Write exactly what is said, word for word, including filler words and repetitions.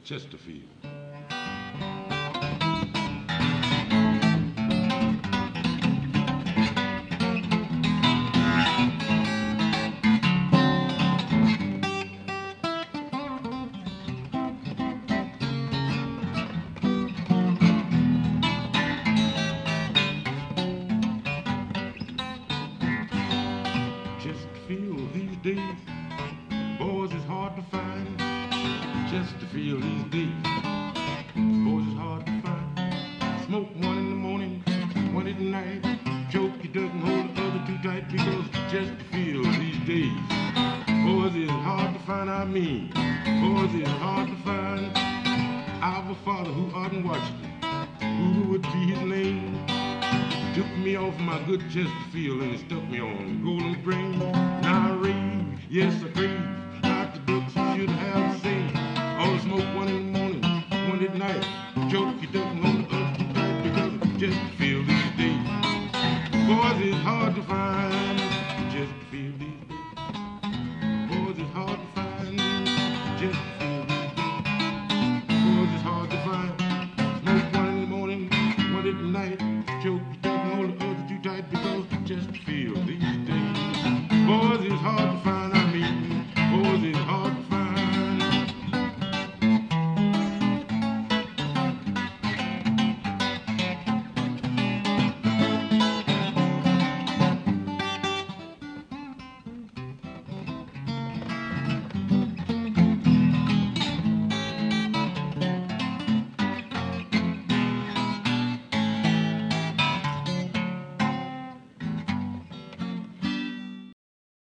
Chesterfield. Chesterfield these days, boys, is hard to find. Chesterfield these days, boys, is hard to find. Smoke one in the morning, one at night. Choke your duck and hold the other too tight, because Chesterfield these days, boys, is hard to find. I mean, boys, is hard to find. Our father who art in Washington, who would be his name, took me off my good Chesterfield and stuck me on Golden Grain. Now I rave, yes I crave, like the ducks you should have the same. All smoke one in the morning, one at night. Choke your duck and hold the other too tight, because Chesterfield these days, boys, is hard to find. Chesterfield these days, boys, is hard to find. Chesterfield.